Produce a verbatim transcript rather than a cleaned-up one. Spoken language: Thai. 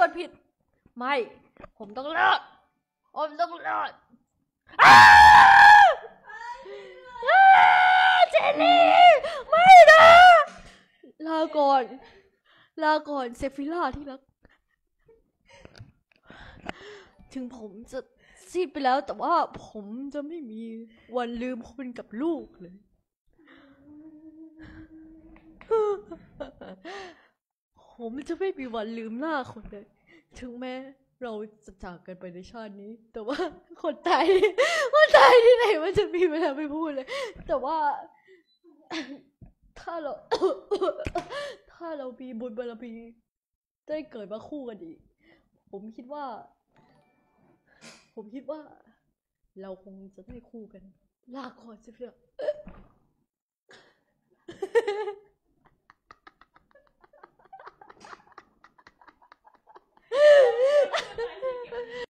ดผิดไม่ผมต้องรอดผมต้องรอดเจนนี่ไม่นะลาก่อนลาก่อนเซฟิล่าที่รักถึงผมจะซีดไปแล้วแต่ว่าผมจะไม่มีวันลืมคุณกับลูกเลยผมจะไม่มีวันลืมหน้าคนเลยถึงแม้เราจะจากกันไปในชาตินี้แต่ว่าคนตายคนตายที่ไหนมันจะมีเวลาไม่พูดเลยแต่ว่าถ้าเราถ้าเรามีบุญบารมีได้เกิดมาคู่กันอีกผมคิดว่าผมคิดว่าเราคงจะได้คู่กันลาก่อนสิเพื่อน